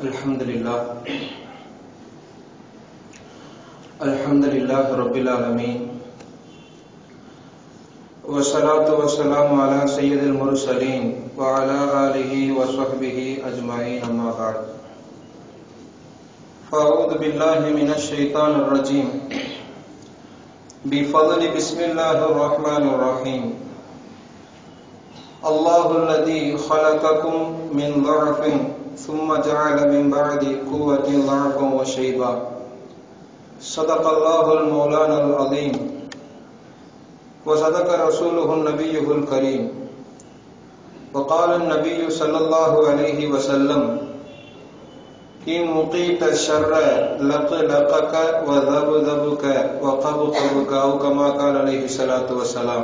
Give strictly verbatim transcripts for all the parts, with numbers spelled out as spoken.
Alhamdulillah Alhamdulillah Rabbil Alameen Wa salatu wa salamu ala sayyidil mursaleen Wa ala alihi wa sahbihi ajma'in amma ba'd Fa'udhu billahi minash shaitanir rajim Bifadli bismillahir rahmanir rahim Allahu alladhi khalaqakum min dha'fin ثم جعل من بعد قوة ضعفا وشيبا صدق الله المولانا العظيم وصدق رسوله النبي الكريم وقال النبي صلى الله عليه وسلم إن مقيت الشر لقلقك وذبذبك وقبقبك أو كما قال عليه الصلاة والسلام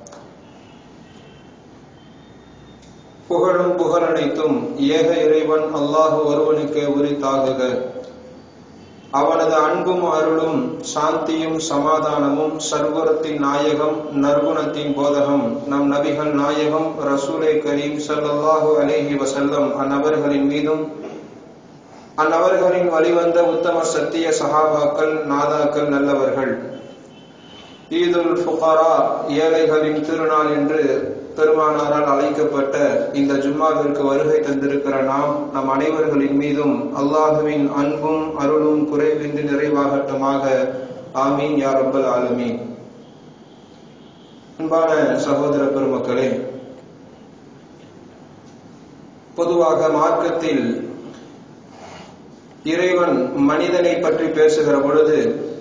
புகழும் புகழனைத்தும் ஏக இறைவன் அல்லாஹ் ஒருவனுக்கே உரித்தாகுக. அவனது அன்பும் அருளும் சாந்தியும் சமாதானமும் சர்வரத்தின் நாயகம் நற்குணத்தின் போதகம் நம் நபிகள் நாயகம் ரசூலே கரீம் ஸல்லல்லாஹு அலைஹி வஸல்லம் அந்நபர்களின் மீதும் அந்நபர்களின் வழிவந்த உத்தம சத்திய சஹாபாக்கள் நாதாக்கள் நல்லவர்கள் ஈதுல் ஃபுகரா ஏழைகளின் திருநாள் என்று பெருமானாரால் அழைக்கப்பட்ட இந்த ஜும்மாவிற்கு வருகை தந்திருக்கிற நாம் நம் அனைவர்களின் மீதும் அல்லாஹுவின் அன்பும் அருளும் குறைவின்றி நிறைவாகட்டுமாக. ஆமீன் யா ரப்பல் ஆலமீன். அன்பான சகோதர பெருமக்களே, பொதுவாக மார்க்கத்தில் இறைவன் மனிதனை பற்றி பேசுகிற பொழுது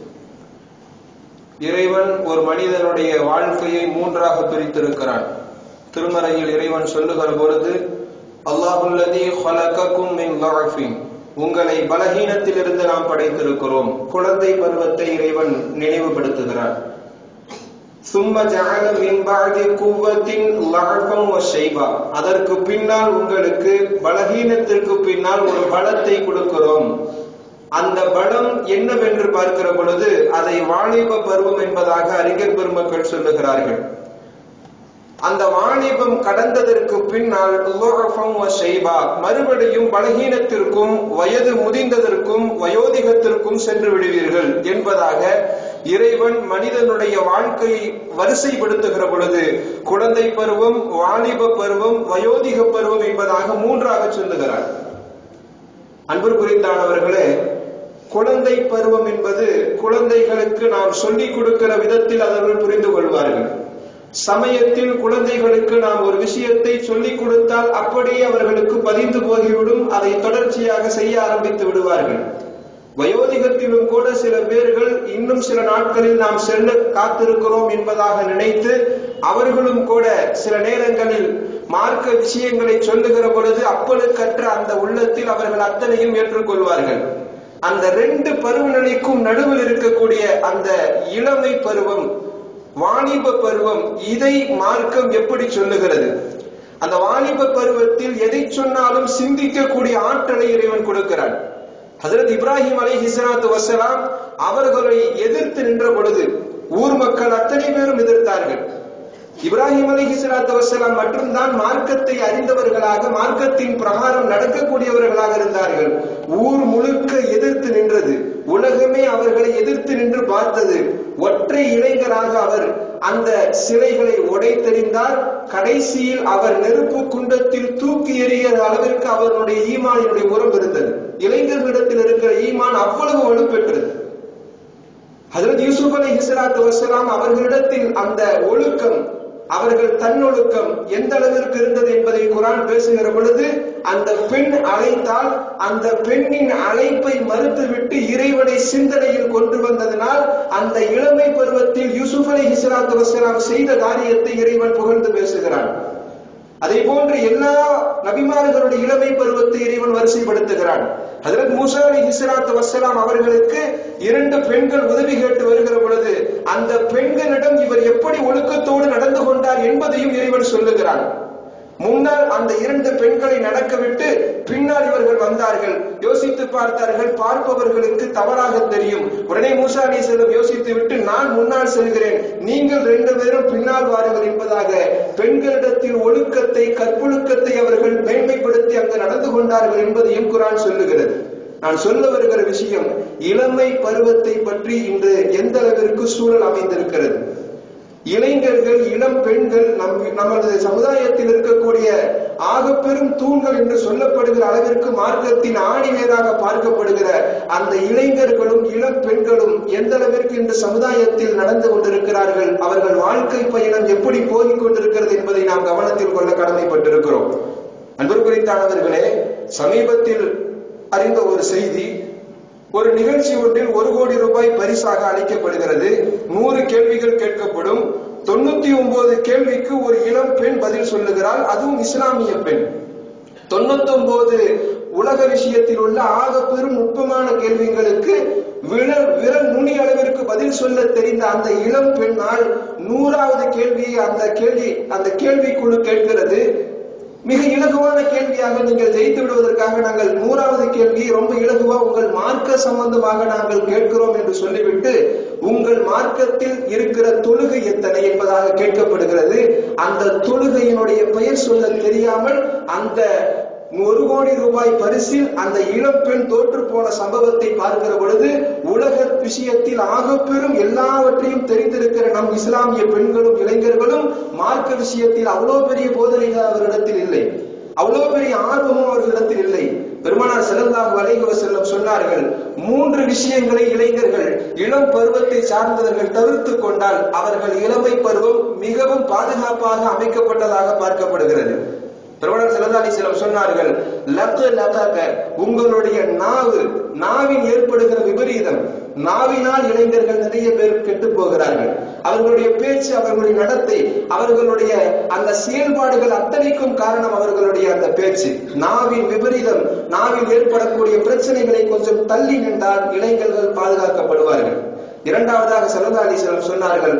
இறைவன் ஒரு மனிதனுடைய வாழ்க்கையை மூன்றாக பிரித்திருக்கிறான். திருமறையில் இறைவன் சொல்லுகிற பொழுது அல்லாஹுல்லதீ ஹலககும் மின் ضعஃபின், உங்களை பலகீனத்திலிருந்து நாம் படைத்திருக்கிறோம். குழந்தை பருவத்தை இறைவன் நினைவுபடுத்துகிறார். ثم جعل من بعد قوة ضعفا وشيبا, அதற்கு பின்னால் உங்களுக்கு பலகீனத்திற்கு பின்னால் ஒரு பலத்தை கொடுக்கிறோம். அந்த பலம் என்னவென்று பார்க்கிற பொழுது அதை வாலிப பருவம் என்பதாக அறிஞர் பெருமக்கள் சொல்லுகிறார்கள். அந்த வாலிபம் கடந்ததற்கு பின்னால் மறுபடியும் பலகீனத்திற்கும் வயது முதிர்ந்ததற்கும் வயோதிகத்திற்கும் சென்று விடுவீர்கள் என்பதாக இறைவன் மனிதனுடைய வாழ்க்கையை வரிசைப்படுத்துகிற பொழுது குழந்தை பருவம், வாலிப பருவம், வயோதிக பருவம் என்பதாக மூன்றாக சொல்லுகிறார். அன்பிற்குரித்தானவர்களே, குழந்தை பருவம் என்பது குழந்தைகளுக்கு நாம் சொல்லிக் கொடுக்கிற விதத்தில் அவர்கள் புரிந்து கொள்வார்கள். சமயத்தில் குழந்தைகளுக்கு நாம் ஒரு விஷயத்தை சொல்லிக் கொடுத்தால் அப்படியே அவர்களுக்கு பதிந்து போகிவிடும், அதை தொடர்ச்சியாக செய்ய ஆரம்பித்து விடுவார்கள். வயோதிகத்திலும் கூட சில பேர்கள் இன்னும் சில நாட்களில் நாம் செல்ல காத்திருக்கிறோம் என்பதாக நினைத்து அவர்களும் கூட சில நேரங்களில் மார்க்க விஷயங்களை சொல்லுகிற பொழுது அப்பழுக்கற்ற அந்த உள்ளத்தில் அவர்கள் அத்தனையும் ஏற்றுக்கொள்வார்கள். அந்த ரெண்டு பருவநிலைக்கும் நடுவில் இருக்கக்கூடிய அந்த இளமை பருவம், வாலிப பருவம், இதை மார்க்கம் எப்படி சொல்லுகிறது? அந்த வாலிப பருவத்தில் எதை சொன்னாலும் சிந்திக்கக்கூடிய ஆற்றலை இறைவன் கொடுக்கிறான். ஹஜ்ரத் இப்ராஹிம் அலைஹிஸ்ஸலாத்து வஸ்ஸலாம் அவர்களை எதிர்த்து நின்ற பொழுது ஊர் மக்கள் அத்தனை பேரும் எதிர்த்தார்கள். இப்ராஹிம் அலைஹிஸ்ஸலாத்து வஸ்ஸலாம் மட்டும்தான் மார்க்கத்தை அறிந்தவர்களாக மார்க்கத்தின் பிரகாரம் நடக்கக்கூடியவர்களாக இருந்தார்கள். ஊர் முழுக்க எதிர்த்து நின்றது. உலகமே அவர்களை எதிர்த்து நின்று பார்த்தது. ஒற்றை இளைஞராக அவர் அந்த சிலைகளை உடைத்தெறிந்தார். கடைசியில் அவர் நெருப்பு குண்டத்தில் தூக்கி எறிகிற அளவிற்கு அவர்களுடைய ஈமானினுடைய உரம் இருந்தது. இளைஞர்களிடத்தில் இருக்கிற ஈமான் அவ்வளவு வலுப்பெற்றது. ஹஜ்ரத் யூசுப் அலைஹிஸ்ஸலாத்து வஸ்ஸலாம் அவர்களிடத்தில் அந்த ஒழுக்கம், அவர்கள் தன்னொழுக்கம் எந்த அளவிற்கு இருந்தது என்பதை குர்ஆன் பேசுகிற பொழுது அந்த பெண் அழைத்தால் அந்த பெண்ணின் அழைப்பை மறுத்துவிட்டு இறைவனை சிந்தனையில் கொண்டு வந்ததனால் அந்த இளமை பருவத்தில் யூசுப் அலைஹிஸ்ஸலாத்து வஸ்ஸலாம் செய்த காரியத்தை இறைவன் புகழ்ந்து பேசுகிறான். அதே போன்று எல்லா நபிமார்களுடைய இளமை பருவத்தை இறைவன் வரிசைப்படுத்துகிறான். ஹஜ்ரத் மூஸா அலைஹிஸ்ஸலாத்து வஸ்ஸலாம் அவர்களுக்கு இரண்டு பெண்கள் உதவி கேட்டு வருகிற பொழுது அந்த பெண்களிடம் இவர் எப்படி ஒழுக்கத்தோடு நடந்து கொண்டார் என்பதையும் இறைவன் சொல்லுகிறான். முன்னால் அந்த இரண்டு பெண்களை நடக்கவிட்டு பின்னால் இவர்கள் வந்தார்கள். யோசித்து பார்த்தார்கள், பார்ப்பவர்களுக்கு தவறாக தெரியும். உடனே மூசா அலைஹிஸ்ஸலாம் யோசித்து விட்டு, நான் முன்னால் செல்கிறேன், நீங்கள் ரெண்டு பேரும் பின்னால் வாருங்கள் என்பதாக பெண்களிடத்தில் ஒழுக்கத்தை, கற்பொழுக்கத்தை அவர்கள் மேன்மைப்படுத்தி அங்கு நடந்து கொண்டார்கள் என்பதையும் குர்ஆன் சொல்லுகிறது. நான் சொல்ல வருகிற விஷயம், இளமை பருவத்தை பற்றி இன்று எந்த அளவிற்கு சூழல் அமைந்திருக்கிறது. இளைஞர்கள், இளம் பெண்கள் நம் நமது சமுதாயத்தில் இருக்கக்கூடிய ஆக பெரும் தூண்கள் என்று சொல்லப்படுகிற அளவிற்கு மார்க்கத்தின் ஆணிவேராக பார்க்கப்படுகிற அந்த இளைஞர்களும் இளம் பெண்களும் எந்த அளவிற்கு இந்த சமுதாயத்தில் நடந்து கொண்டிருக்கிறார்கள், அவர்கள் வாழ்க்கை பயணம் எப்படி போகிக் கொண்டிருக்கிறது என்பதை நாம் கவனத்தில் கொள்ள கடமைப்பட்டிருக்கிறோம். அன்புக்குரித்தானவர்களே, சமீபத்தில் அறிந்த ஒரு செய்தி, ஒரு நிகழ்ச்சி ஒன்றில் ஒரு கோடி ரூபாய் பரிசாக அளிக்கப்படுகிறது. நூறு கேள்விகள் கேட்கப்படும். தொண்ணூத்தி ஒன்பது கேள்விக்கு ஒரு இளம் பெண் பதில் சொல்லுகிறாள், அதுவும் இஸ்லாமிய பெண். தொண்ணூத்தி ஒன்பது உலக விஷயத்தில் உள்ள ஆக பெரும் நுட்பமான கேள்விகளுக்கு விரல் விரல் நுனி அளவிற்கு பதில் சொல்ல தெரிந்த அந்த இளம் பெண்ணால் நூறாவது கேள்வியை அந்த கேள்வி அந்த கேள்விக்குழு கேட்கிறது. மிக இலகுவான கேள்வியாக, நீங்கள் ஜெயித்து விடுவதற்காக நாங்கள் நூறாவது கேள்வி ரொம்ப இலகுவா உங்கள் மார்க்க சம்பந்தமாக நாங்கள் கேட்கிறோம் என்று சொல்லிவிட்டு, உங்கள் மார்க்கத்தில் இருக்கிற தொழுகை எத்தனை என்பதாக கேட்கப்படுகிறது. அந்த தொழுகையினுடைய பெயர் சொல்ல தெரியாமல் அந்த ஒரு கோடி ரூபாய் பரிசில் அந்த இளம்பெண் தோற்று போன சம்பவத்தை பார்க்கிற பொழுது, உலக விஷயத்தில் ஆக பெரும் எல்லாவற்றையும் தெரிந்திருக்கிற நம் இஸ்லாமிய பெண்களும் இளைஞர்களும் மார்க்க விஷயத்தில் அவ்வளவு பெரிய போதனைகள் அவர்களிடத்தில் இல்லை, அவ்வளவு பெரிய ஆர்வமும் அவர்களிடத்தில் இல்லை. பெருமானார் ஸல்லல்லாஹு அலைஹி வஸல்லம் சொன்னார்கள், மூன்று விஷயங்களை இளைஞர்கள் இளம் பருவத்தை சார்ந்தவர்கள் தவிர்த்து கொண்டால் அவர்கள் இளமை பருவம் மிகவும் பாதுகாப்பாக அமைக்கப்பட்டதாக பார்க்கப்படுகிறது. பெருமானார் ஸல்லல்லாஹு அலைஹி வஸல்லம் சொன்னார்கள், லக லக, உங்களுடைய நாவு, நாவின் ஏற்படுகிற விபரீதம், நாவினால் இளைஞர்கள் நிறைய பேர் கெட்டு போகிறார்கள். அவர்களுடைய பேச்சு, அவர்களுடைய நடத்தை, அவர்களுடைய அந்த செயல்பாடுகள் அத்தனைக்கும் காரணம் அவர்களுடைய அந்த பேச்சு. நாவின் விபரீதம், நாவில் ஏற்படக்கூடிய பிரச்சனைகளை கொஞ்சம் தள்ளி நின்றால் இளைஞர்கள் பாதுகாக்கப்படுவார்கள். இரண்டாவதாக ஸல்லல்லாஹு அலைஹி வஸல்லம் சொன்னார்கள்,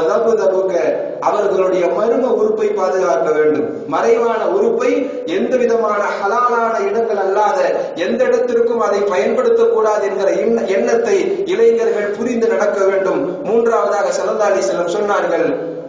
அவர்களுடைய மர்ம உறுப்பை பாதுகாக்க வேண்டும். மறைவான உறுப்பை எந்த விதமான ஹலாலான இடங்கள் அல்லாத எந்த இடத்திற்கும் அதை பயன்படுத்தக்கூடாது என்கிற எண்ணத்தை இளைஞர்கள் புரிந்து நடக்க வேண்டும். மூன்றாவதாக ஸல்லல்லாஹு அலைஹி வஸல்லம் சொன்னார்கள்,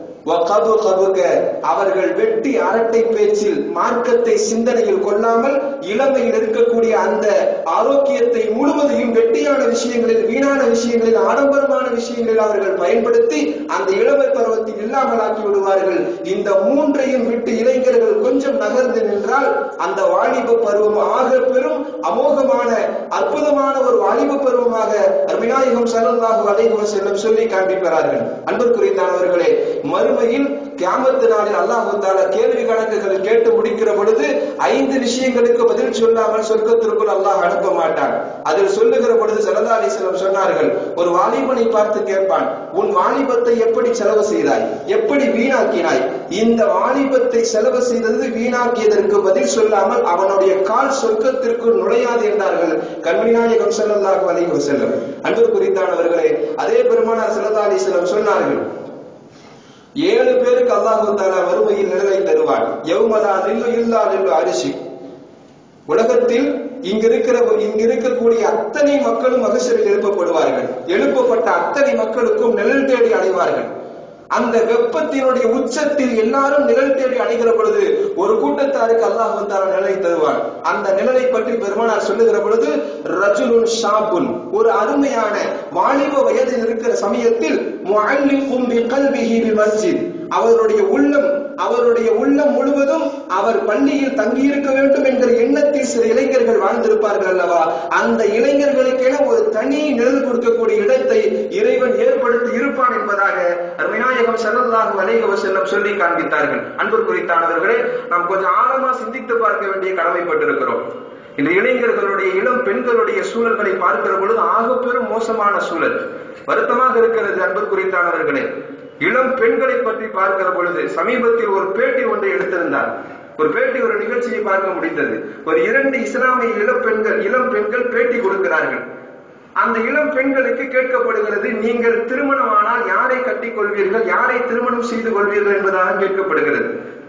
அவர்கள் வெட்டி அரட்டை பேச்சில் மார்க்கத்தை சிந்தனையில் கொள்ளாமல் இளமையில் இருக்கக்கூடிய அந்த ஆரோக்கியத்தை முழுவதையும் வெட்டியான விஷயங்களில், வீணான விஷயங்களில், ஆடம்பரமான விஷயங்களில் அவர்கள் பயன்படுத்தி அந்த இளமை பருவத்தில் இல்லாமலாக்கி விடுவார்கள். இந்த மூன்றையும் விட்டு இளைஞர்கள் கொஞ்சம் நகர்ந்து நின்றால் அந்த வாலிப பருவம் ஆக பெரும் அமோகமான அற்புதமான ஒரு வாலிப பருவமாக அருமைநாயகம் ஸல்லல்லாஹு அலைஹி வஸல்லம் சொல்லி காண்பிக்கிறார்கள். அன்புக்குரியவர்களே, மறுமையில் கியாமத் நாளில் அல்லாஹ் தஆலா கேள்வி கணக்குகள் கேட்டு முடிக்கிற பொழுது ஐந்து விஷயங்களுக்கு பதில் சொல்லாமல் சொர்க்கத்திற்குள் அல்லாஹ் அனுப்ப மாட்டான். அதில் சொல்லுகிற பொழுது ஸல்லல்லாஹு அலைஹி வஸல்லம் சொன்னார்கள், ஒரு வாலிபனை பார்த்து கேட்பான், உன் வாலிபத்தை எப்படி செலவு செய்தாய், எப்படி வீணாக்கினாய்? இந்த வாலிபத்தை செலவு செய்தது வீணாக்கியதற்கு பதில் சொல்லாமல் அவனுடைய கால் சொர்க்கத்திற்குள் நுழையாது என்றார்கள் கண்மணி நாயகம் ஸல்லல்லாஹு அலைஹி வஸல்லம். அன்புக்குரியவர்களே, அதே பெருமானார் ஸல்லல்லாஹு அலைஹி வஸல்லம் சொன்னார்கள், ஏழு பேருக்கு அல்லாஹ் தஆலா வறுமையில் நிழலை தருவான். யௌமலா நில்லு இல்லா நில்லு அரிசி. உலகத்தில் இங்க இருக்கிற இங்க இருக்கக்கூடிய அத்தனை மக்களும் மகஷரில் எழுப்பப்படுவார்கள். எழுப்பப்பட்ட அத்தனை மக்களுக்கும் நிழல் தேடி அடைவார்கள். அந்த வெப்பத்தினுடைய உச்சத்தில் எல்லாரும் நிழல் தேடி அடைகிற பொழுது ஒரு கூட்டத்தாருக்கு அல்லாஹ் தஆலா நிழலை தருவான். அந்த நிழலை பற்றி பெருமானார் சொல்லுகிற பொழுது, ரஜுலுன் ஷாபுன், ஒரு அருமையான வாலிப வயதில் இருக்கிற சமயத்தில் முஅல்லிஃபுன் பிகல்பிஹி பிமஸ்ஜித், அவருடைய உள்ளம் அவருடைய உள்ளம் முழுவதும் அவர் பள்ளியில் தங்கியிருக்க வேண்டும் என்கிற எண்ணத்தில் சில இளைஞர்கள் வாழ்ந்திருப்பார்கள் அல்லவா, அந்த இளைஞர்களுக்கென ஒரு தனி நிழல் கொடுக்கக்கூடிய இடத்தை இறைவன் ஏற்படுத்தி இருப்பான் என்பதாக அருமைநாயகம் ஸல்லல்லாஹு அலைஹி வஸல்லம் சொல்லி காண்பித்தார்கள். அன்புக்குரியவர்களே, நாம் கொஞ்சம் ஆழமா சிந்தித்து பார்க்க வேண்டிய கடமைப்பட்டிருக்கிறோம். இந்த இளைஞர்களுடைய, இளம் பெண்களுடைய சூழல்களை பார்க்கிற பொழுது ஆக பெரும் மோசமான சூழல், வருத்தமாக இருக்கிறது. அன்புக்குரியவர்களே, இளம் பெண்களை பற்றி பார்க்கிற பொழுது சமீபத்தில் ஒரு பேட்டி ஒன்றை எடுத்திருந்தார். ஒரு பேட்டி, ஒரு நிகழ்ச்சியை பார்க்க முடிந்தது. ஒரு இரண்டு இஸ்லாமிய இளம் பெண்கள் இளம் பெண்கள் பேட்டி கொடுக்கிறார்கள். அந்த இளம் பெண்களுக்கு கேட்கப்படுகிறது, நீங்கள் திருமணமானால் யாரை கட்டிக் கொள்வீர்கள், யாரை திருமணம் செய்து கொள்வீர்கள் என்பதாக கேட்கப்படுகிறது.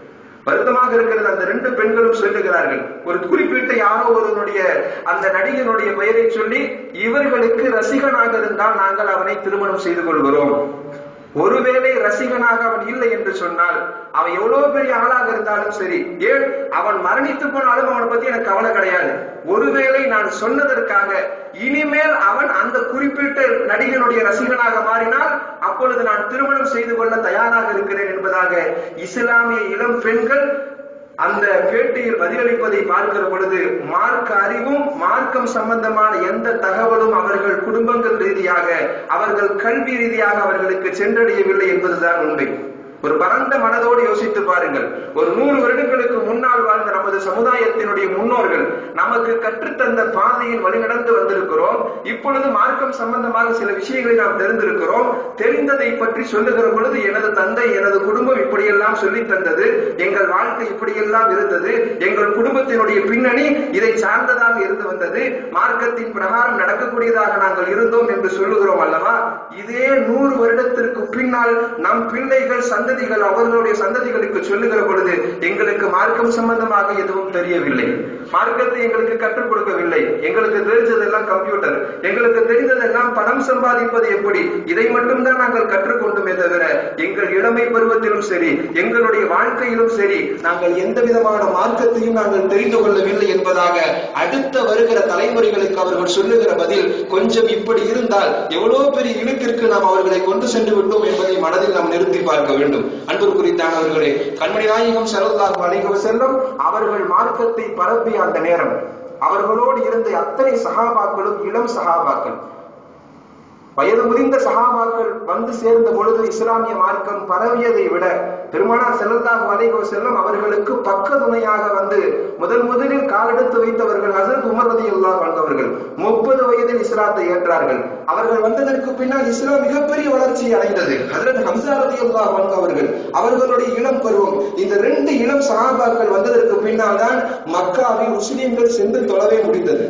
வருத்தமாக இருக்கிறது. அந்த ரெண்டு பெண்களும் சொல்லுகிறார்கள், ஒரு குறிப்பிட்ட யாரோ ஒருவனுடைய அந்த நடிகனுடைய பெயரை சொல்லி, இவர்களுக்கு ரசிகனாக இருந்தால் நாங்கள் அவனை திருமணம் செய்து கொள்கிறோம். ஒருவேளை ரசிகனாக அவன் இல்லை என்று சொன்னால், அவன் எவ்வளவு பெரிய ஆளாக இருந்தாலும் சரி, ஏன் அவன் மரணித்து போனாலும் அவனை பத்தி எனக்கு கவலை கிடையாது. ஒருவேளை நான் சொன்னதற்காக இனிமேல் அவன் அந்த குறிப்பிட்ட நடிகனுடைய ரசிகனாக மாறினால் அப்பொழுது நான் திருமணம் செய்து கொள்ள தயாராக இருக்கிறேன் என்பதாக இஸ்லாமிய இளம் பெண்கள் அந்த பேட்டியில் பதிலளிப்பதை பார்க்கிற பொழுது, மார்க்க அறிவும் மார்க்கம் சம்பந்தமான எந்த தகவலும் அவர்கள் குடும்பங்கள் ரீதியாக, அவர்கள் கல்வி ரீதியாக அவர்களுக்கு சென்றடையவில்லை என்பதுதான் உண்மை. ஒரு பரந்த மனதோடு யோசித்து பாருங்கள். ஒரு நூறு வருடங்களுக்கு முன்னால் வாழ்ந்த நமது சமுதாயத்தினுடைய முன்னோர்கள் நமக்கு கற்றுத்தந்த பாதையில் வழிநடந்து வந்திருக்கிறோம். இப்பொழுது மார்க்கம் சம்பந்தமாக சில விஷயங்களை நாம் தெரிந்திருக்கிறோம். தெரிந்ததை பற்றி சொல்லுகிற பொழுது, எனது தந்தை எனது குடும்பம் இப்படியெல்லாம் சொல்லி தந்தது, எங்கள் வாழ்க்கை இப்படியெல்லாம் இருந்தது, எங்கள் குடும்பத்தினுடைய பின்னணி இதை சார்ந்ததாக இருந்து வந்தது, மார்க்கத்தின் பிரகாரம் நடக்கக்கூடியதாக நாங்கள் இருந்தோம் என்று சொல்லுகிறோம் அல்லவா? இதே நூறு வருடத்திற்கு பின்னால் நம் பிள்ளைகள் சந்ததிகள் அவர்களுடைய சந்ததிகளுக்கு சொல்லுகிற பொழுது, எங்களுக்கு மார்க்கம் சம்பந்தமாக எதுவும் தெரியவில்லை, மார்க்கத்தை எங்களுக்கு கற்றுக் கொடுக்கவில்லை, எங்களுக்கு தெரிஞ்சதெல்லாம் கம்ப்யூட்டர், எங்களுக்கு தெரிந்ததெல்லாம் பணம் சம்பாதிப்பது எப்படி, இதை மட்டும்தான் நாங்கள் கற்றுக்கொண்டோமே தவிர எங்கள் இளமை பருவத்திலும் சரி எங்களுடைய வாழ்க்கையிலும் சரி நாங்கள் எந்த விதமான மார்க்கத்தையும் நாங்கள் தெரிந்து கொள்ளவில்லை என்பதாக அடுத்த வருகிற தலைமுறைகளுக்கு அவர்கள் சொல்லுகிற பதில் கொஞ்சம் இப்படி இருந்தால் எவ்வளவு பெரிய இலக்கிற்கு நாம் அவர்களை கொண்டு சென்று விட்டோம் என்பதை மனதில் நாம் நிறுத்தி பார்க்க வேண்டும். அன்பு குறித்தானவர்களே, கண்மணி நாயகம் ஸல்லல்லாஹு அலைஹி வஸல்லம் அவர்கள் மார்க்கத்தை பரப்பிய அந்த நேரம், அவர்களோடு இருந்த அத்தனை சஹாபாக்களும் இளம் சஹாபாக்கள். வயது முதிர்ந்த சஹாபாக்கள் வந்து சேர்ந்த பொழுது இஸ்லாமிய மார்க்கம் பரவியதை விட பெருமானார் ஸல்லல்லாஹு அலைஹி வஸல்லம் அவர்களுக்கு பக்க துணையாக வந்து முதல் முதலில் காலெடுத்து வைத்தவர்கள் ஹஜ்ரத் உமர் ரலியல்லாஹு அன்ஹு அவர்கள். முப்பது வயதில் இஸ்லாத்தை ஏற்றார்கள். அவர்கள் வந்ததற்கு பின்னால் இஸ்லாம் மிகப்பெரிய வளர்ச்சி அடைந்தது. ஹஜ்ரத் ஹம்ஸா ரலியல்லாஹு அன்ஹு அவர்கள், அவர்களுடைய இளம் பருவம். இந்த ரெண்டு இளம் சஹாபாக்கள் வந்ததற்கு பின்னால் தான் மக்காவில் முஸ்லிம்கள் சென்று தொழவே முடிந்தது.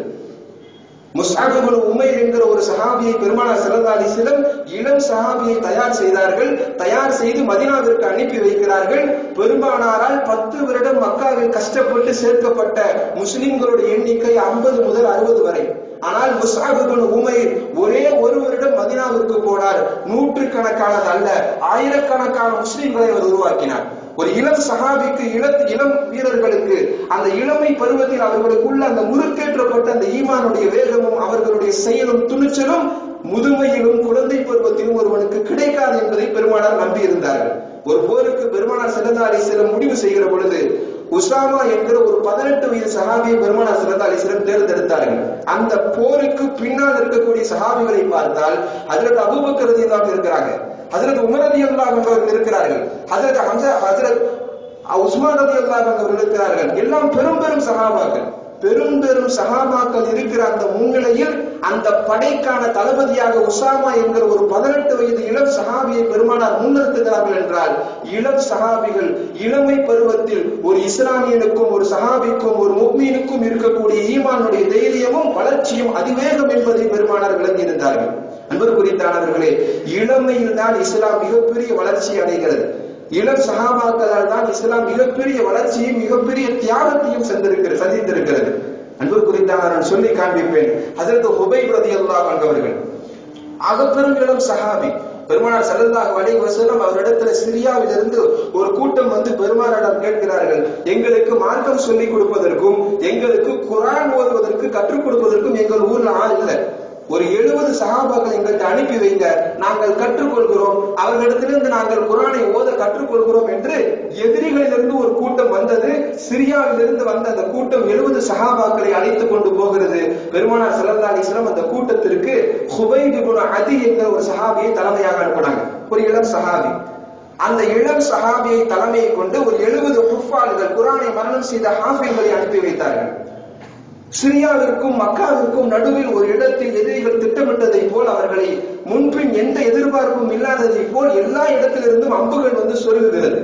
முஸ்அப் இப்னு உமைர் என்கிற ஒரு சஹாபியை பெருமானார் ஸல்லல்லாஹு அலைஹி வஸல்லம் இளம் சஹாபியை தயார் செய்தார்கள். தயார் செய்து மதீனாவிற்கு அனுப்பி வைக்கிறார்கள். பெருமானாரால் பத்து வருடம் மக்காவில் கஷ்டப்பட்டு சேர்க்கப்பட்ட முஸ்லிம்களுடைய எண்ணிக்கை ஐம்பது முதல் அறுபது வரை. ஆனால் முஸ்அப் இப்னு உமைர் ஒரே ஒரு வருடம் மதீனாவிற்கு போனார். நூற்றுக்கணக்கானது அல்ல, ஆயிரக்கணக்கான முஸ்லிம்களை அவர் உருவாக்கினார். ஒரு இளம் சஹாபிக்கு, இளம் வீரர்களுக்கு அந்த இளமை பருவத்தில் அவர்களுக்குள்ள அந்த முறுக்கேற்றப்பட்ட அந்த ஈமானுடைய வேகமும் அவர்களுடைய செயலும் துணிச்சலும் முதுமையிலும் குழந்தை பருவத்திலும் ஒருவனுக்கு கிடைக்காது என்பதை பெருமானார் நம்பி இருந்தார்கள். ஒரு போருக்கு பெருமானார் ஸல்லல்லாஹு அலைஹி வஸல்லம் முடிவு செய்கிற பொழுது உசாமா என்கிற ஒரு பதினெட்டு வயது சஹாபியை பெருமானார் ஸல்லல்லாஹு அலைஹி வஸல்லம் தேர்ந்தெடுத்தார்கள். அந்த போருக்கு பின்னால் இருக்கக்கூடிய சஹாபிகளை பார்த்தால் ஹஜ்ரத் அபூபக்கர் ரலியல்லாஹு அன்ஹு இருக்கிறாங்க, ஹஜ்ரத் உமர் ரலியல்லாஹு அன்ஹு அவர்கள் இருக்கிறார்கள், ஹஜ்ரத் ஹம்ஸா, ஹஜ்ரத் உஸ்மான் ரலியல்லாஹு அன்ஹு அவர்கள் இருக்கிறார்கள். எல்லாம் பெரும் பெரும் சஹாபாக்கள். பெரும் பெரும் சஹாபாக்கள் இருக்கிற அந்த முன்னிலையில் அந்த படைக்கான தளபதியாக உசாமா என்கிற ஒரு பதினெட்டு வயது இளம் சஹாபியை பெருமானார் முன்னிறுத்துகிறார்கள் என்றால், இளம் சஹாபிகள் இளமை பருவத்தில் ஒரு இஸ்லாமியனுக்கும் ஒரு சஹாபிக்கும் ஒரு முஃமினுக்கும் இருக்கக்கூடிய ஈமானுடைய தைரியமும் வளர்ச்சியும் அதிவேகம் என்பதை பெருமானார் விளங்கியிருந்தார்கள். அன்பு குறித்தானவர்களே, இளமையில் தான் இஸ்லாம் மிகப்பெரிய வளர்ச்சி அடைகிறது. இளம் சஹாபாக்களால் தான் இஸ்லாம் மிகப்பெரிய வளர்ச்சியும் மிகப்பெரிய தியாகத்தையும் சந்திருக்கிறது சந்தித்திருக்கிறது. அன்பு குறித்தான் நான் சொல்லி காண்பிப்பேன். ஹஜ்ரத் ஹுபைப் ரலியல்லாஹு அன்ஹு அவர்கள் அகப்பெரும் இளம் சஹாபி. பெருமானார் ஸல்லல்லாஹு அலைஹி வஸல்லம் அவரிடத்துல சிரியாவிலிருந்து ஒரு கூட்டம் வந்து பெருமானாரிடம் கேட்கிறார்கள், எங்களுக்கு மார்க்கம் சொல்லிக் கொடுப்பதற்கும் எங்களுக்கு குர்ஆன் ஓதுவதற்கு கற்றுக் கொடுப்பதற்கும் எங்கள் ஊர்ல ஆள் இல்லை, ஒரு எழுபது சஹாபாக்கள் எங்கள்கிட்ட அனுப்பி வைங்க, நாங்கள் கற்றுக்கொள்கிறோம், அவர்களிடத்திலிருந்து நாங்கள் குர்ஆனை ஓத கற்றுக்கொள்கிறோம் என்று எதிரிகளிலிருந்து ஒரு கூட்டம் வந்தது. சிரியாவிலிருந்து வந்த அந்த கூட்டம் எழுபது சஹாபாக்களை அழைத்துக் கொண்டு போகிறது. பெருமானார் ஸல்லல்லாஹு அலைஹி வஸல்லம் அந்த கூட்டத்திற்கு ஹுபைப் இப்னு அதி என்கிற ஒரு சஹாபியை தலைமையாக அனுப்பினாங்க, ஒரு இளம் சஹாபி. அந்த இளம் சஹாபியை தலைமையை கொண்டு ஒரு எழுபது ஹுஃபால்கள், குர்ஆனை மரணம் செய்த ஹாஃபில்களை அனுப்பி வைத்தார்கள். சிரியாவிற்கும் மக்காவிற்கும் நடுவில் ஒரு இடத்தில் எதிரிகள் திட்டமிட்டதை போல், அவர்களை முன்பின் எந்த எதிர்பார்ப்பும் இல்லாததை போல் எல்லா இடத்திலிருந்தும் அம்புகள் வந்து சொருகுகிறது.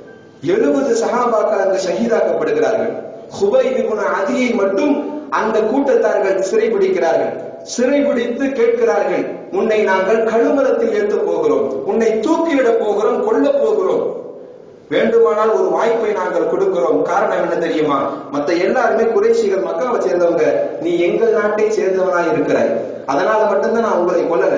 எழுபது சஹாபாக்கள் அங்கு ஷஹீதாக்கப்படுகிறார்கள். ஹுபைப் இப்னு அதியை மட்டும் அந்த கூட்டத்தார்கள் சிறைபிடிக்கிறார்கள். சிறைபிடித்து கேட்கிறார்கள், உன்னை நாங்கள் கழுமரத்தில் ஏற்ற போகிறோம், உன்னை தூக்கிலிட போகிறோம், கொல்ல போகிறோம். வேண்டுமானால் ஒரு வாய்ப்பை நாங்கள் கொடுக்கிறோம். காரணம் என்ன தெரியுமா? மத்த எல்லாருமே குறைஷிகள், மக்காவை சேர்ந்தவங்க. நீ எங்கள் நாட்டை சேர்ந்தவனாய் இருக்கிறாய், அதனால மட்டும்தான் நான் உங்களை கொல்லல.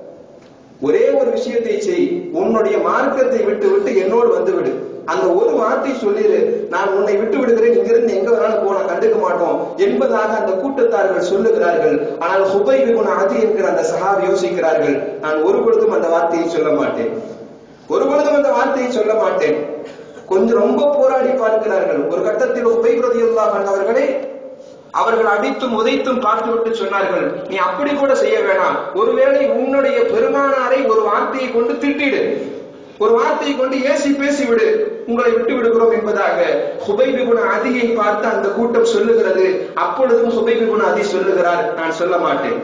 ஒரே ஒரு விஷயத்தை செய், உன்னுடைய மார்க்கத்தை விட்டு விட்டு என்னோடு வந்து விடு. அந்த ஒரு வார்த்தை சொல்லிடு, நான் உன்னை விட்டு விடுகிறேன், இங்கிருந்து எங்க வேணாலும் போன கண்டுக்க மாட்டோம் என்பதாக அந்த கூட்டத்தார்கள் சொல்லுகிறார்கள். ஆனால் ஹுபைப் இப்னு அதி என்கிற அந்த சஹாபி யோசிக்கிறார்கள், நான் ஒரு பொழுதும் அந்த வார்த்தையை சொல்ல மாட்டேன், ஒரு பொழுதும் அந்த வார்த்தையை சொல்ல மாட்டேன். கொஞ்சம் ரொம்ப போராடி பார்க்கிறார்கள். ஒரு கட்டத்தில் ஹுபைப் ரலியல்லாஹு அன்ஹு அவர்களை அவர்கள் அடித்தும் உதைத்தும் பார்த்துவிட்டு சொன்னார்கள், நீ அப்படி கூட செய்ய வேணாம், ஒருவேளை உன்னுடைய பெருமானாரை ஒரு வார்த்தையை கொண்டு திட்டிடு, ஒரு வார்த்தையை கொண்டு ஏசி பேசிவிடு, உங்களை விட்டு விடுகிறோம் என்பதாக ஹுபைப் இப்னு அதியை பார்த்து அந்த கூட்டம் சொல்லுகிறது. அப்பொழுதும் ஹுபைப் இப்னு அதி சொல்லுகிறார், நான் சொல்ல மாட்டேன்.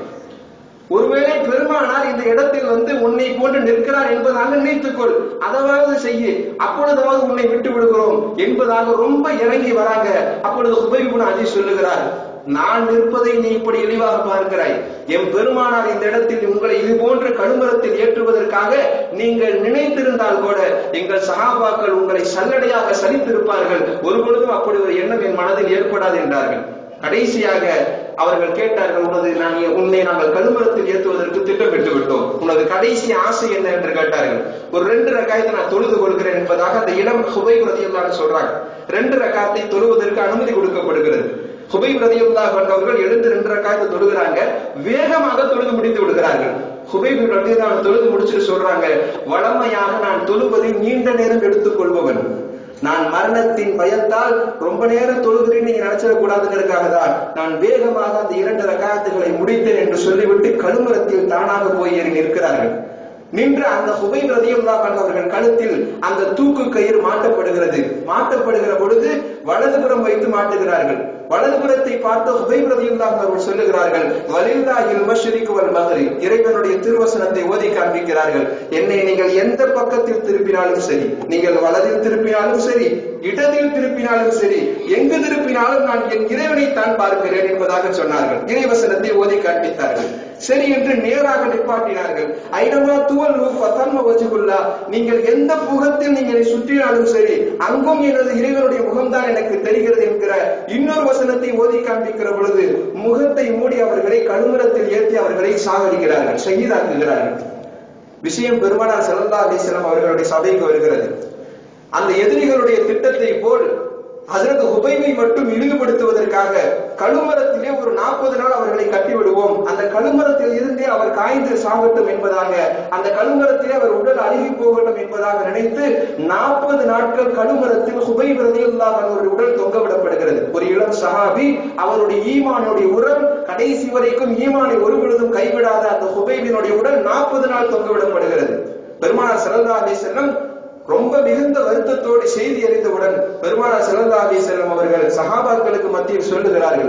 ஒருவேளை பெருமானார் இந்த இடத்தில் வந்து உன்னை போன்று நிற்கிறார் என்பதாக நினைத்துக்கொள், அதாவது செய்ய, அப்பொழுதாவது உன்னை விட்டு விடுகிறோம் என்பதாக ரொம்ப இறங்கி வராங்க. அப்பொழுது ஹுபைப் இப்னு அதி சொல்லுகிறார், நான் நிற்பதை நீ இப்படி இழிவாக பார்க்கிறாய், என் பெருமானார் இந்த இடத்தில் உங்களை இது போன்ற கடுமரத்தில் ஏற்றுவதற்காக நீங்கள் நினைத்திருந்தால் கூட எங்கள் சஹாபாக்கள் உங்களை சல்லடையாக சலித்திருப்பார்கள், ஒரு பொழுதும் அப்படி ஒரு எண்ணம் என் மனதில் ஏற்படாது என்றார்கள். கடைசியாக அவர்கள் கேட்டார்கள், உனது நான் உன்னை நாங்கள் கடுமரத்தில் ஏற்றுவதற்கு திட்டமிட்டு விட்டோம், உனது கடைசி ஆசை என்ன என்று கேட்டார்கள். ஒரு ரெண்டு ரக்காயத்தை நான் தொழுது கொள்கிறேன் என்பதாக அந்த இளம் ஹுபைப் ரலியல்லாஹு அன்ஹு சொல்றாங்க. ரெண்டு ரக்காத்தை தொழுவதற்கு அனுமதி கொடுக்கப்படுகிறது. ஹுபைப் ரலியல்லாஹு அன்ஹு அவர்கள் எழுந்து ரெண்டு ரக்காத்தை தொழுகிறாங்க, வேகமாக தொழுது முடித்து விடுகிறார்கள். ஹுபைப் ரலியல்லாஹு அன்ஹு தொழுது முடிச்சுட்டு சொல்றாங்க, வளமையாக நான் தொழுவதை நீண்ட நேரம் எடுத்துக் கொள்பவன், நான் மரணத்தின் பயத்தால் ரொம்ப நேரம் தொழுகிறேன் நீங்க நினைச்சிடக்கூடாதுங்கிறதுக்காக தான் நான் வேகமாக அந்த இரண்டு ரக்காத்துகளை முடித்தேன் என்று சொல்லிவிட்டு கழுமரத்தில் தானாக போய் ஏறி நிற்கிறார்கள். நின்று அந்த ஹுபைப் ரலியல்லாஹு அன்ஹு அவர்கள் கழுத்தில் அந்த தூக்கு கயிறு மாட்டப்படுகிறது. மாட்டப்படுகிற பொழுது வலதுபுறம் வைத்து மாட்டுகிறார்கள். வலதுபுறத்தை பார்த்து ஹுபைப் ரலியல்லாஹு அன்ஹு அவர்கள் சொல்லுகிறார்கள், வலில்லாஹில் மஷ்ரிக் வல் மக்ரிப், இறைவனுடைய திருவசனத்தை ஓதி காண்பிக்கிறார்கள், என்னை நீங்கள் எந்த பக்கத்தில் திருப்பினாலும் சரி, நீங்கள் வலதில் திருப்பினாலும் சரி, இடத்தில் திருப்பினாலும் சரி, எங்கு திருப்பினாலும் நான் என் இறைவனை தான் பார்க்கிறேன் என்பதாக சொன்னார்கள். இறைவசனத்தை ஓதி காண்பித்தார்கள். சரி என்று நேராக நிப்பாட்டினார்கள். ஐனமா துவல் ஃபதம்ம வஜ்ஹுல்லா, நீங்கள் எந்த முகத்தில் நீங்கள் சுற்றினாலும் சரி, அங்கும் எனது இறைவனுடைய முகம்தான் எனக்கு தெரிகிறது என்கிற இன்னொரு வசனத்தை ஓதி காண்பிக்கிற பொழுது முகத்தை மூடி அவர்களை கழுமரத்தில் ஏற்றி அவர்களை சாகடிக்கிறார்கள், ஷஹீதாக்குகிறார்கள். விஷயம் பெருமானார் ஸல்லல்லாஹு அலைஹி வஸல்லம் அவர்களுடைய சபைக்கு வருகிறது. அந்த எதிரிகளுடைய திட்டத்தை போல் ஹஜ்ரத் ஹுபைபை மட்டும் இழிவுபடுத்துவதற்காக கழுமரத்திலே ஒரு நாற்பது நாள் அவர்களை கட்டிவிடுவோம், அந்த கழுமரத்தில் இருந்தே அவர் காய்ந்து சாகட்டும் என்பதாக, அந்த கழுமரத்திலே அவர் உடல் அழுகி போகட்டும் என்பதாக நினைத்து நாற்பது நாட்கள் கழுமரத்தில் ஹுபைப் ரலியல்லாஹு அன்ஹு உடல் தொங்கவிடப்படுகிறது. ஒரு இளம் சஹாபி, அவருடைய ஈமானுடைய உரம் கடைசி வரைக்கும் ஈமானை ஒரு பொழுதும் கைவிடாத அந்த ஹுபைபினுடைய உடல் நாற்பது நாள் தொங்கவிடப்படுகிறது. பெருமானார் ஸல்லல்லாஹு அலைஹி வஸல்லம் ரொம்ப மிகுந்த வருத்தத்தோடு செய்தி அறிந்தவுடன் பெருமானார் ஸல்லல்லாஹு அலைஹி வஸல்லம் அவர்கள் சஹாபாக்களுக்கு மத்தியில் சொல்லுகிறார்கள்,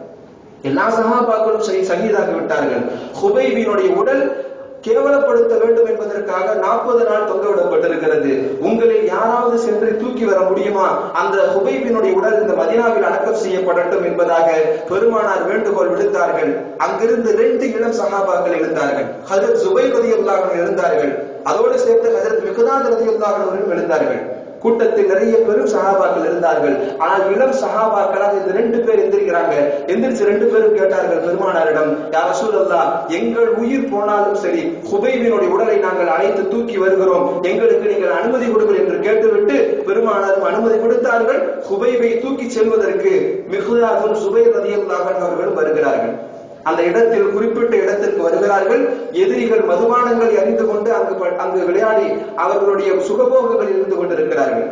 எல்லா சஹாபாக்களும் ஷஹீதாகி விட்டார்கள், ஹுபைபினுடைய உடல் கேவலப்படுத்த வேண்டும் என்பதற்காக நாற்பது நாள் தொங்கவிடப்பட்டிருக்கிறது, உங்களில் யாராவது சென்று தூக்கி வர முடியுமா, அந்த ஹுபைபினுடைய உடல் இந்த மதீனாவில் அடக்கம் செய்யப்படட்டும் என்பதாக பெருமானார் வேண்டுகோள் விடுத்தார்கள். அங்கிருந்து ரெண்டு இளம் சஹாபாக்கள் எழுந்தார்கள். ஹஜ்ரத் ஸுபைர் ரலியல்லாஹு அன்ஹு எழுந்தார்கள், அதோடு சேர்த்து ஹஜ்ரத் மிக்தாத் ரலியல்லாஹு அன்ஹு எழுந்தார்கள். கூட்டத்தில் நிறைய பெரும் சஹாபாக்கள் இருந்தார்கள். ஆனால் இளம் சஹாபாக்களாக இந்த ரெண்டு பேர் எந்திரிக்கிறாங்க. எந்திரிச்சு ரெண்டு பேரும் கேட்டார்கள் பெருமானாரிடம், யா ரசூலல்லாஹ், எங்கள் உயிர் போனாலும் சரி ஹுபைபினுடைய உடலை நாங்கள் அழைத்து தூக்கி வருகிறோம், எங்களுக்கு நீங்கள் அனுமதி கொடுங்கள் என்று கேட்டுவிட்டு பெருமானாரும் அனுமதி கொடுத்தார்கள். ஹுபைபை தூக்கி செல்வதற்கு மிக்தாதும் ஸுபைர் ரலியல்லாஹு அன்ஹு அவர்களும் வருகிறார்கள். அந்த இடத்தில் குறிப்பிட்ட இடத்திற்கு வருகிறார்கள். எதிரிகள் மதுபானங்களை அறிந்து கொண்டு அங்கு அங்கு விளையாடி அவர்களுடைய சுகபோகங்கள் இருந்து கொண்டிருக்கிறார்கள்.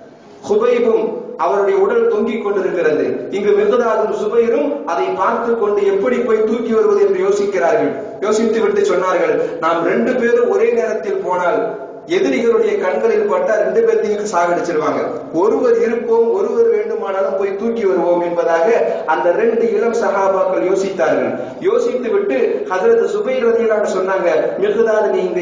ஹுபைபும் அவருடைய உடல் தொங்கிக் கொண்டிருக்கிறது. இங்கு மிக்தாதும் ஸுபைரும் அதை பார்த்து கொண்டு எப்படி போய் தூக்கி வருவது என்று யோசிக்கிறார்கள். யோசித்து விட்டு சொன்னார்கள், நாம் ரெண்டு பேரும் ஒரே நேரத்தில் போனால் எதிரிகளுடைய கண்களில் பட்டா ரெண்டு பேர்த்தையும் சாகடிச்சிருவாங்க, ஒருவர் இருப்போம், ஒருவர் வேண்டுமானாலும் போய் தூக்கி வருவோம் என்பதாக அந்த ரெண்டு இளம் சஹாபாக்கள் யோசித்தார்கள். யோசித்து விட்டு ஹஜ்ரத் ஸுபைர் ரலியல்லாஹு அன்ஹு சொன்னாங்க, மிக்தாத் நீ இங்க இரு,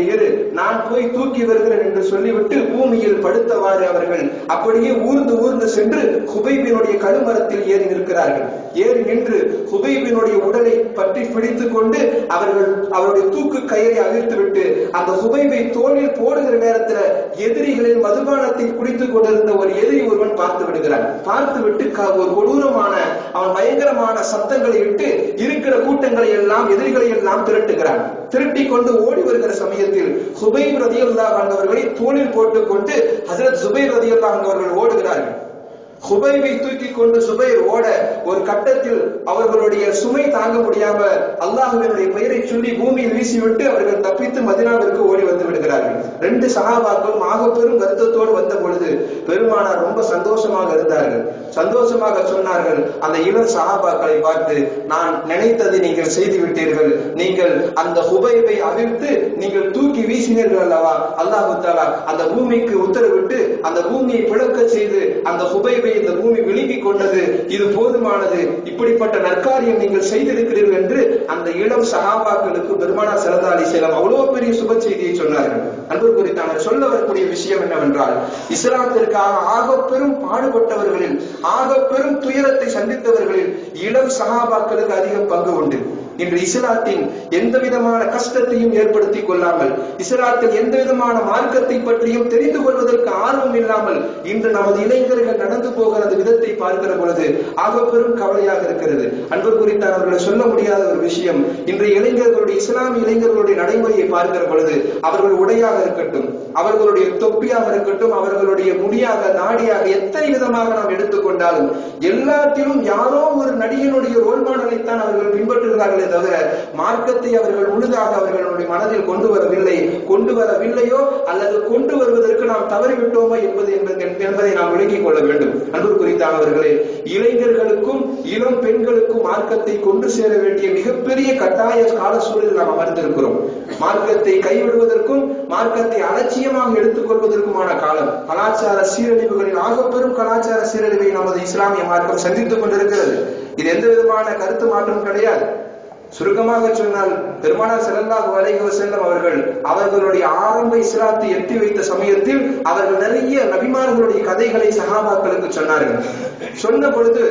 நான் போய் தூக்கி வருகிறேன் என்று சொல்லிவிட்டு பூமியில் படுத்தவாறு அவர்கள் அப்படியே ஊர்ந்து ஊர்ந்து சென்று ஹுபைபினுடைய கழுமரத்தில் ஏறி நிற்கிறார்கள். ஏறி நின்று ஹுபைபினுடைய உடலை பற்றி பிடித்துக் கொண்டு அவர்கள் அவருடைய தூக்கு கயிறை அவிழ்த்துவிட்டு அந்த ஹுபைபை தோளில் போடுகிற நேரத்தில் எதிரிகளின் மதுபானத்தை குடித்துக் கொண்டிருந்த ஒரு எதிரி ஒருவன் பார்த்து விடுகிறான். பார்த்து விட்டு ஒரு கொடூரமான அவன் பயங்கரமான சத்தங்களை விட்டு இருக்கிற கூட்டங்களை எல்லாம் எதிரிகளை எல்லாம் திரட்டுகிறான். திரட்டி கொண்டு ஓடி வருகிற சமயத்தில் சுபைர் ரலியல்லாஹு அன்ஹு அவர்களை தோளில் போட்டுக் கொண்டு ஹஜ்ரத் சுபைர் ரலியல்லாஹு அன்ஹு அவர்கள் ஓடுகிறார்கள். ஹுபைபை தூக்கி கொண்டு சுபைர் ஓட ஒரு கட்டத்தில் அவர்களுடைய சுமை தாங்க முடியாம அல்லாஹ்வினுடைய பெயரை சொல்லி பூமியில் வீசிவிட்டு அவர்கள் தப்பித்து மதீனாவிற்கு ஓடி வந்து விடுகிறார்கள். ரெண்டு சஹாபாக்களும் ஆக பெரும் வருத்தத்தோடு வந்த பொழுது பெருமானார் ரொம்ப சந்தோஷமாக இருந்தார்கள். சந்தோஷமாக சொன்னார்கள் அந்த இளம் சஹாபாக்களை பார்த்து, நான் நினைத்ததை நீங்கள் செய்து விட்டீர்கள். நீங்கள் அந்த ஹுபைபை அவிழ்த்து நீங்கள் தூக்கி வீசினீர்கள் அல்லவா, அல்லாஹ் தஆலா அந்த பூமிக்கு உத்தரவிட்டு அந்த பூமியை பிளக்க செய்து அந்த ஹுபைபை இந்த பூமி விழுங்கிக் கொண்டது, இது போதுமானது, இப்படிப்பட்ட நற்காரியம் நீங்கள் செய்திருக்கிறீர்கள் என்று அந்த இளம் சஹாபாக்களுக்கு பெருமானார் ஸல்லல்லாஹு அலைஹி வஸல்லம் அவ்வளவு பெரிய சுப செய்தியை சொன்னார்கள். அன்பு குறித்தான சொல்ல வரக்கூடிய விஷயம் என்னவென்றால், இஸ்லாத்திற்காக ஆக பெரும் பாடுபட்டவர்களில் ஆக பெரும் துயரத்தை சந்தித்தவர்களில் இளம் சஹாபாக்களுக்கு அதிக பங்கு உண்டு. இன்று இஸ்லாத்தின் எந்த விதமான கஷ்டத்தையும் ஏற்படுத்திக் கொள்ளாமல், இஸ்லாத்தில் எந்த விதமான மார்க்கத்தை பற்றியும் தெரிந்து கொள்வதற்கு ஆர்வம் இல்லாமல் இன்று நமது இளைஞர்கள் நடந்து போகிற விதத்தை பார்க்கிற பொழுது ஆக பெரும் கவலையாக இருக்கிறது. அன்பு குறித்தான் அவர்களை சொல்ல முடியாத ஒரு விஷயம், இன்றைய இளைஞர்களுடைய இஸ்லாமிய இளைஞர்களுடைய நடைமுறையை பார்க்கிற பொழுது அவர்கள் உடையாக இருக்கட்டும், அவர்களுடைய தொப்பியாக இருக்கட்டும், அவர்களுடைய முடியாக நாடியாக எத்தனை விதமாக நாம் எடுத்துக்கொண்டாலும் எல்லாத்திலும் யாரோ ஒரு நடிகனுடைய ரோல் மாடலைத்தான் அவர்கள் பின்பற்றுகிறார்கள் தவிர மார்க்கத்தை அவர்கள் முழுதாக அவர்களுடைய மனதில் கொண்டு வரவில்லை. கொண்டு வரவில்லையோ அல்லது கொண்டு வருவதற்கு நாம் தவறிவிட்டோமோ என்பது என்பதை நாம் விளங்கிக் கொள்ள வேண்டும். அன்பு குறித்தானவர்களே, இளைஞர்களுக்கும் இளம் பெண்களுக்கும் மார்க்கத்தை கொண்டு சேர வேண்டிய மிகப்பெரிய கட்டாய கால சூழலில் நாம் அமர்ந்திருக்கிறோம். மார்க்கத்தை கைவிடுவதற்கும் மார்க்கத்தை அலட்சியமாக எடுத்துக் கொள்வதற்குமான காலம். கலாச்சார சீரழிவுகளில் ஆக பெரும் கலாச்சார சீரழிவை நமது இஸ்லாமிய மார்க்கம் சந்தித்துக் கொண்டிருக்கிறது. இது எந்த விதமான கருத்து மாற்றம் கிடையாது. சுருக்கமாக சொன்னால், பெருமானார் ஸல்லல்லாஹு அலைஹி வஸல்லம் அவர்கள் அவர்களுடைய ஆரம்ப இஸ்லாத்தை எட்டி வைத்த சமயத்தில் அவர்கள் நிறைய நபிமார்களுடைய கதைகளை சஹாபாக்களுக்கு சொன்னார்கள். சொன்ன பொழுது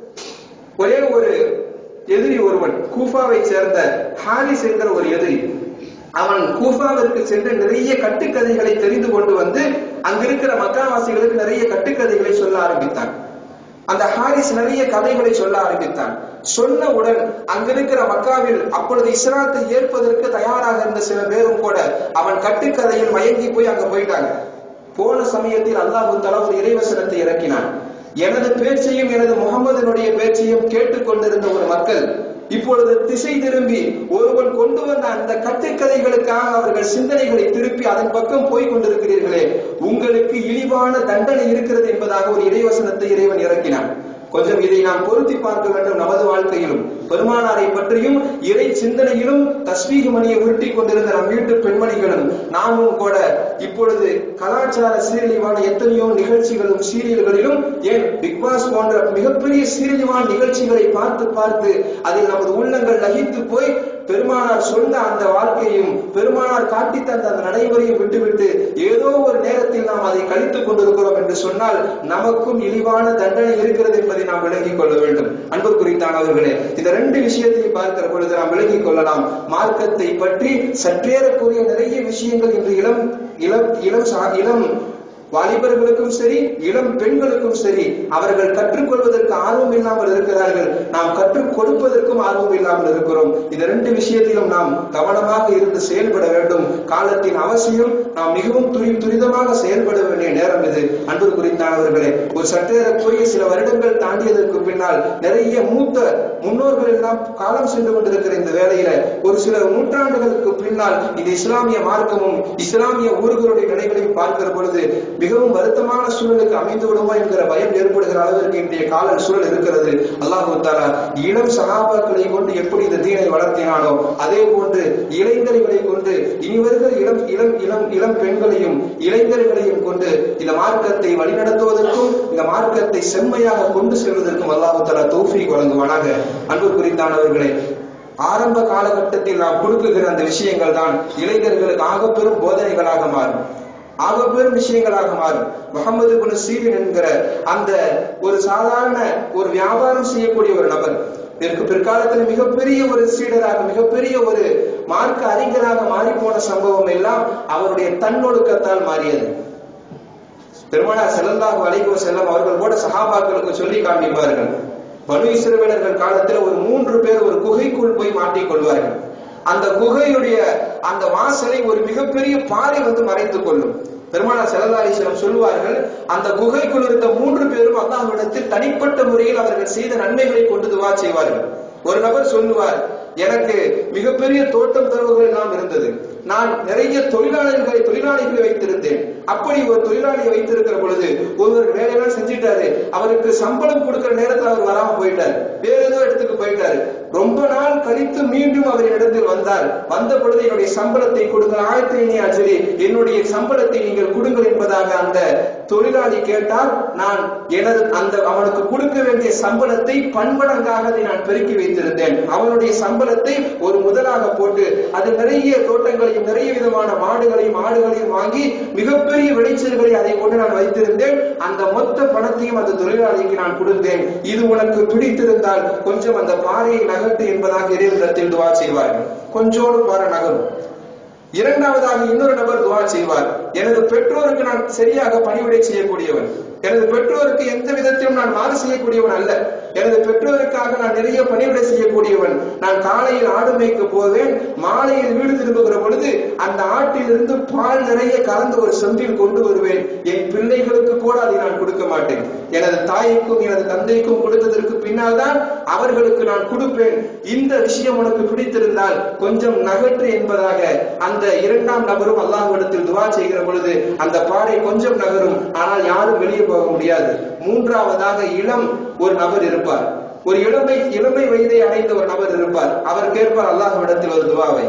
ஒரே ஒரு எதிரி ஒருவன், கூஃபாவை சேர்ந்த ஹாரிஸ் என்கிற ஒரு எதிரி, அவன் கூஃபாவிற்கு சென்று நிறைய கட்டுக்கதைகளை தெரிந்து கொண்டு வந்து அங்கிருக்கிற மக்காவாசிகளுக்கு நிறைய கட்டுக்கதைகளை சொல்ல ஆரம்பித்தான். அந்த ஹாரிஸ் நிறைய கதைகளை சொல்ல ஆரம்பித்தான். சொன்னவுடன் அங்கிருக்கிற மக்காவில் அப்பொழுது இஸ்லாத்தை ஏற்பதற்கு தயாராக இருந்த சில பேரும் கூட அவன் கட்டுக்கதையில் மயங்கி போய் அங்க போயிட்டாங்க. போன சமயத்தில் அல்லாஹ் தஆலா ஒரு இறைவசனத்தை இறக்கினான். எனது பேச்சையும் எனது முகமதனுடைய பேச்சையும் கேட்டுக்கொண்டிருந்த ஒரு மக்கள் இப்பொழுது திசை திரும்பி ஒருவன் கொண்டு வந்த அந்த கட்டுக்கதைகளுக்காக அவர்கள் சிந்தனைகளை திருப்பி அதன் பக்கம் போய் கொண்டிருக்கிறீர்களே, உங்களுக்கு இழிவான தண்டனை இருக்கிறது என்பதாக ஒரு இறைவசனத்தை இறைவன் இறக்கினான். கொஞ்சம் இதை நாம் பொருத்தி பார்க்க வேண்டும். நமது வாழ்க்கையிலும் பெருமானாரை பற்றியும் இறை சிந்தனையிலும் தஸ்பீஹ் மணியை உருட்டி கொண்டிருந்த நம் வீட்டு பெண்மணிகளும் நாமும் கூட இப்பொழுது கலாச்சார சீரழிவான எத்தனையோ நிகழ்ச்சிகளும் சீரியல்களிலும், ஏன் பிக் பாஸ் போன்ற மிகப்பெரிய சீரழிவான நிகழ்ச்சிகளை பார்த்து பார்த்து அதில் நமது உள்ளங்கள் லகித்து போய் பெருமானார் சொன்ன அந்த வாழ்க்கையும் பெருமானார் காட்டி தந்த அந்த நடைமுறையும் விட்டுவிட்டு ஏதோ ஒரு நேரத்தில் நாம் அதை கழித்துக் கொண்டிருக்கிறோம் என்று சொன்னால் நமக்கும் இழிவான தண்டனை இருக்கிறது என்பதை நாம் விளங்கிக் கொள்ள வேண்டும். அன்பு குறித்தானவர்களே, இந்த ரெண்டு விஷயத்தையும் பார்க்கிற பொழுது நாம் விளங்கிக் கொள்ளலாம். மார்க்கத்தை பற்றி சற்றேறக்கூடிய நிறைய விஷயங்கள் இன்று இளம் இளம் இளம் இளம் வாலிபர்களுக்கும் சரி இளம் பெண்களுக்கும் சரி அவர்கள் கற்றுக்கொள்வதற்கு ஆர்வம் இல்லாமல் இருக்கிறார்கள். நாம் கற்றுக் கொடுப்பதற்கும் ஆர்வம் இல்லாமல் இருக்கிறோம். இந்த ரெண்டு விஷயத்திலும் நாம் கவனமாக இருந்து செயல்பட வேண்டும். காலத்தின் அவசியம், நாம் மிகவும் துரி துரிதமாக செயல்பட வேண்டிய நேரம் இது. அன்பு குறித்தானவர்களே, ஒரு சற்றேறக்குரிய சில வருடங்கள் தாண்டியதற்கு பின்னால் நிறைய மூத்த முன்னோர்கள் எல்லாம் காலம் சென்று கொண்டிருக்கிற இந்த வேளையில ஒரு சில நூற்றாண்டுகளுக்கு பின்னால் இந்த இஸ்லாமிய மார்க்கமும் இஸ்லாமிய ஊர்களுடைய நிலைகளையும் பார்க்கிற பொழுது மிகவும் வருத்தமான சூழலுக்கு அமைந்து விடுமா என்கிற பயம் ஏற்படுகிற அளவிற்கு இன்றைய கால சூழல் இருக்கிறது. அல்லாஹ் தஆலா இளம் சஹாபாக்களை கொண்டு எப்படி இந்த தீனை வளர்த்தினானோ அதே போன்று இளைஞர்களை கொண்டு இனி வருகிற இளம் இளம் இளம் இளம் பெண்களையும் இளைஞர்களையும் கொண்டு இந்த மார்க்கத்தை வழிநடத்துவதற்கும் இந்த மார்க்கத்தை செம்மையாக கொண்டு செல்வதற்கும் அல்லாஹ் தஆலா தௌஃபீக் வழங்குவானாக. அன்பு குறித்தானவர்களே, ஆரம்ப காலகட்டத்தில் நாம் கொடுக்குகிற அந்த விஷயங்கள் தான் இளைஞர்களுக்கு ஆகப்பெரும் போதனைகளாக மாறும், ஆகப்பெரும் விஷயங்களாக மாறும். முகமது இப்னு சீரின் என்கிற அந்த ஒரு சாதாரண ஒரு வியாபாரம் செய்யக்கூடிய ஒரு நபர் இதற்கு பிற்காலத்தில் மிகப்பெரிய ஒரு சீடராக, மிகப்பெரிய ஒரு மார்க்க அறிஞராக மாறி போன சம்பவம் எல்லாம் அவருடைய தன்னொழுக்கத்தால் மாறியது. பெருமானார் ஸல்லல்லாஹு அலைஹி வஸல்லம் அவர்கள் கூட சஹாபாக்களுக்கு சொல்லி காண்பிப்பார்கள். பனு இஸ்ரவேலர்கள் காலத்தில் ஒரு மூன்று பேர் ஒரு குகைக்குள் போய் மாட்டிக் கொள்வார்கள். அந்த குகையுடைய அந்த வாசலை ஒரு மிகப்பெரிய பாறை வந்து மறைத்துக் கொள்ளும். பெருமானார் ஸல்லல்லாஹு அலைஹி வஸல்லம் சொல்லுவார்கள், அந்த குகைக்குள் இருந்த மூன்று பேரும் அல்லாஹ்விடத்தில் தனிப்பட்ட முறையில் அவர்கள் செய்த நன்மைகளை கொண்டு துஆ செய்வார்கள். ஒரு நபர் சொல்லுவார், எனக்கு மிகப்பெரிய தோட்டம் தரவுகள் எல்லாம் இருந்தது, நான் நிறைய தொழிலாளர்களை தொழிலாளிகளை வைத்திருந்தேன். அப்படி ஒரு தொழிலாளியை வைத்திருக்கிற பொழுது ஒருவர் வேலையெல்லாம் செஞ்சிட்டாரு, அவருக்கு சம்பளம் கொடுக்கிற நேரத்தில் அவர் வராம போயிட்டார், வேற ஏதோ இடத்துக்கு போயிட்டாரு. ரொம்ப நாள் கழித்து மீண்டும் அவர் இடத்தில் வந்தார். வந்த பொழுது என்னுடைய சம்பளத்தை கொடுங்கள், ஆயிரத்தி நீ அஜரி, என்னுடைய சம்பளத்தை நீங்கள் கொடுங்கள் என்பதாக அந்த தொழிலாளி கேட்டால், நான் எனது அந்த அவனுக்கு கொடுக்க வேண்டிய சம்பளத்தை பன்மடங்காக நான் பெருக்கி வைத்திருந்தேன். அவனுடைய சம்பளத்தை ஒரு முதலாக போட்டு அது நிறைய தோட்டங்களையும் நிறைய விதமான மாடுகளையும் ஆடுகளையும் வாங்கி மிகப்பெரிய விளைச்சல்களை அதை கொண்டு நான் வைத்திருந்தேன். அந்த மொத்த பணத்தையும் அந்த தொழிலாளிக்கு நான் கொடுத்தேன். இது உனக்கு பிடித்திருந்தால் கொஞ்சம் அந்த பாறையை நகர்த்து என்பதாக இறைவனிடத்தில் துஆ செய்வார்கள். கொஞ்சோடு பாறை நகரும். இரண்டாவதாக இன்னொரு நபர் துஆ செய்வார், எனது பெற்றோருக்கு நான் சரியாக பணிவிடை செய்யக்கூடியவன், எனது பெற்றோருக்கு எந்த விதத்திலும் நான் மாறு செய்யக்கூடியவன் அல்ல, எனது பெற்றோருக்காக நான் நிறைய பணிவிடை செய்யக்கூடியவன். நான் காலையில் ஆடு மேய்க்க போவேன், மாலையில் வீடு திரும்புகிற பொழுது அந்த ஆட்டிலிருந்து பால் நிறைய கலந்து ஒரு செம்பில் கொண்டு வருவேன். என் பிள்ளைகளுக்கு கூட அதை நான் கொடுக்க மாட்டேன். எனது தாய்க்கும் எனது தந்தைக்கும் கொடுத்ததற்கு பின்னால் தான் அவர்களுக்கு நான் கொடுப்பேன். இந்த விஷயம் உனக்கு பிடித்திருந்தால் கொஞ்சம் நகற்று என்பதாக அந்த இரண்டாம் நபரும் அல்லாஹ்விடத்தில் துஆ செய்கிற பொழுது அந்த பாறை கொஞ்சம் நகரும், ஆனால் யாரும் வெளியே போக முடியாது. மூன்றாவதாக இளம் ஒரு நபர் இருப்பார், ஒரு இளமை இளமை வயதை அடைந்த ஒரு நபர் இருப்பார். அவர் கேட்பார் அல்லாஹ்விடத்தில் ஒரு துஆவை,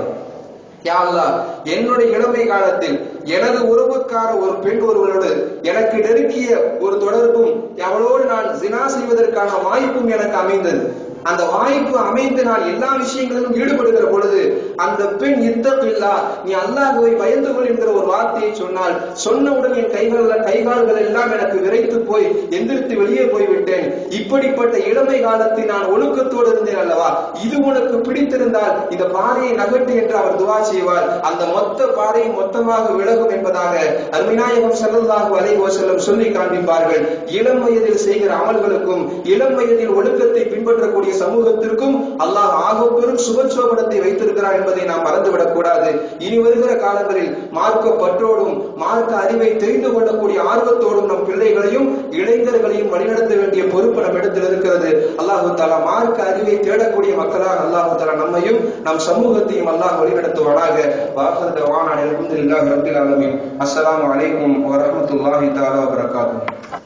யா அல்லாஹ், என்னுடைய இளமை காலத்தில் எனது உறவுக்கார ஒரு பெண் ஒருவரோடு எனக்கு நெருக்கிய ஒரு தொடர்பும் அவளோடு நான் ஜினா செய்வதற்கான வாய்ப்பும் எனக்கு அமைந்தது. அந்த வாய்ப்பு அமைந்து நான் எல்லா விஷயங்களிலும் ஈடுபடுகிற பொழுது அந்த பெண் இத்தகில்லா, நீ அல்லாஹ்வை பயந்து கொள் என்கிற ஒரு வார்த்தையை சொன்னால், சொன்னவுடன் என் கைகள் கைகால்கள் எல்லாம் எனக்கு விரைத்து போய் எந்திரித்து வெளியே போய்விட்டேன். இப்படிப்பட்ட இளமை காலத்தில் நான் ஒழுக்கத்தோடு இருந்தேன் அல்லவா, இது உனக்கு பிடித்திருந்தால் இந்த பாறையை நகட்டு என்று அவர் துஆ செய்வார். அந்த மொத்த பாறையும் மொத்தமாக விலகும் என்பதாக அருமைநாயகம் ஸல்லல்லாஹு அலைஹி வஸல்லம் சொல்லி காண்பிப்பார்கள். இளம் வயதில் செய்கிற அமல்களுக்கும் இளம் வயதில் ஒழுக்கத்தை பின்பற்றக்கூடிய சமூகத்திற்கும் அல்லாஹ் ஆகப்பெரும் சுபசோபனத்தை வைத்திருக்கிறார் என்பதை நாம் மறந்துவிடக் கூடாது. இனி வருகிற காலங்களில் மார்க்க பற்றோடும் மார்க்க அறிவை தெரிந்து கொள்ளக்கூடிய ஆர்வத்தோடும் நம் பிள்ளைகளையும் இளைஞர்களையும் வழிநடத்த வேண்டிய பொறுப்பு நம் இடத்தில் இருக்கிறது. அல்லாஹு தஆலா மார்க்க அறிவை தேடக்கூடிய மக்களாக அல்லாஹு தஆலா நம்மையும் நம் சமூகத்தையும் அல்லாஹ் வழிநடத்துவானாக. வாஹிரு தஅவானா அல்ஹம்துலில்லாஹி ரப்பில் ஆலமீன். அஸ்ஸலாமு அலைக்கும் வரஹ்மத்துல்லாஹி தஆலா வபரகாத்துஹு.